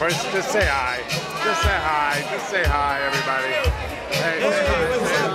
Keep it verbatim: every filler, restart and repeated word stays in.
First, just say hi. Just say hi. Just say hi, everybody. Hey, hey, hey.